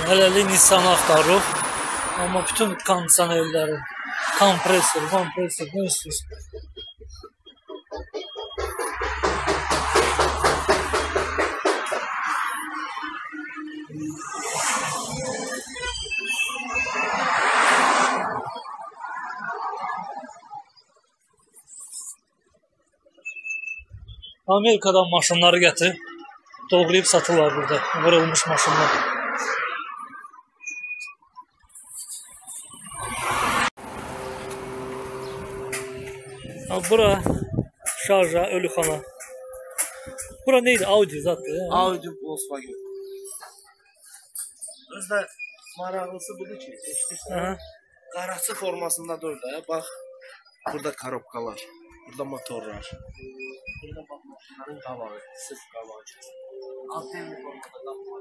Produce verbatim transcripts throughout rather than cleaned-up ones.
Hələlik Nissan'ı axtarırıq. Amma bütün kondisionerləri, kompresor, kompresor, nə istiyorsun? Amerikadan maşınları gətirib, doğrayıb satırlar burada, vurulmuş maşınlar. Bura şarja, ölüxana. Bura neydi? Audi zaten. Audi, Volkswagen. Özdə maraqlısı budur ki, eşitirsən. Qaraçı formasında dur da, bax. Burada korobkalar, burada motorlar. Burada bax maşınların qavağı, sırf qavağı. Antenli formada qavağı.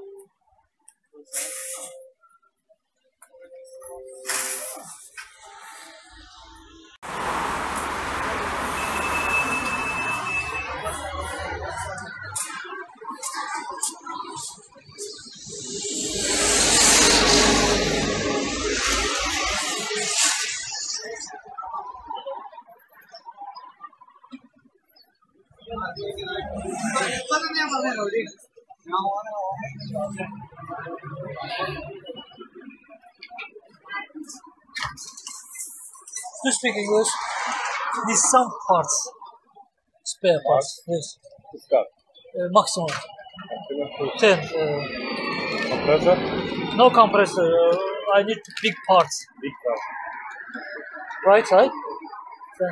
Do you speak English? Nissan parts, spare parts. Yes. Uh, maximum. Ten. Uh, Compressor? no compressor. Uh, I need big parts. Big part. Right side. Ten.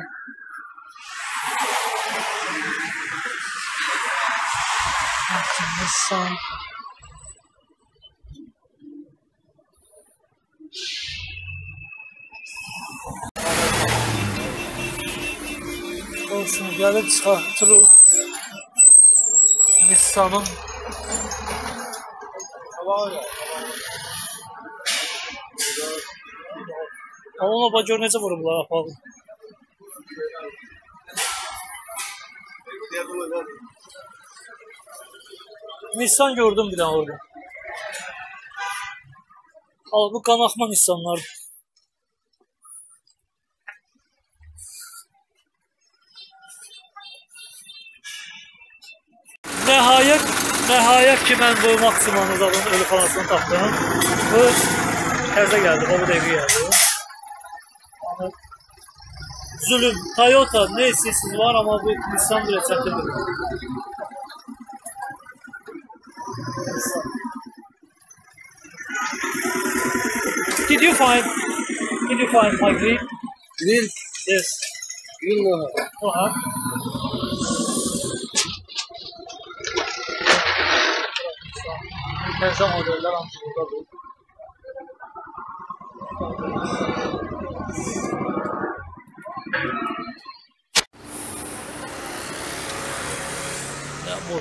Nissan. Olsun, gəlib çıxartırıq Nissan'ın. Ama ona gör necə vurublar apalı. Nissan gördüm bir dənə orada. Al, bu qanaxma Nissanlar. Nəhayət, nəhayət ki, mən bu maksimum uzadın ölü xanasını tapdım. Bu tərzə gəldi, o bu dəqiqə gəldi. Zulüm, Toyota, nə istəyirsiniz var, amma bu Nissan bir çətindir. Did you find, did you find my grill? Grill? Yes. Grill no. Aha. Tərzə modeller hamısı buradadır. Ya bu.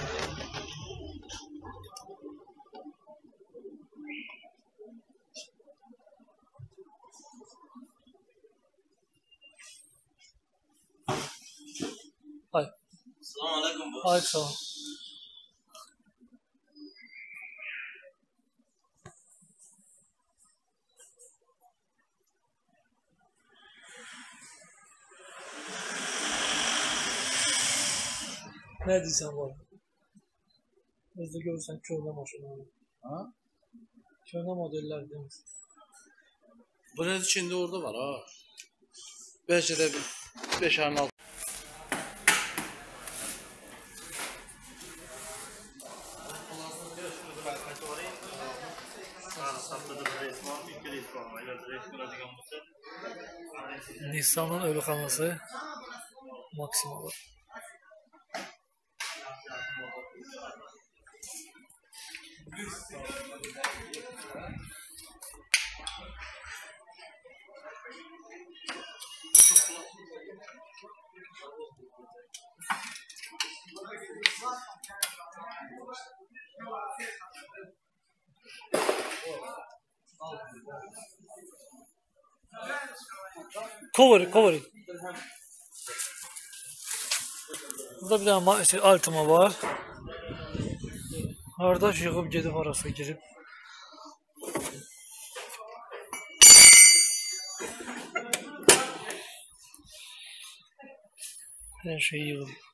Hay. Selamun aleyküm. Hay, sağ ol. Ne diysen var? Özde görürsen köhne maşınları. Ha? Köhne modeller değil mi? Bu ne içinde orada var ha? Belki de beş ayın altı. Nissan'ın ölüxanası maksimum. Cover, cover. Burada bir tane şey, Altima var. Kardeş yığıb gedib arası girib. Her şey yığılıb.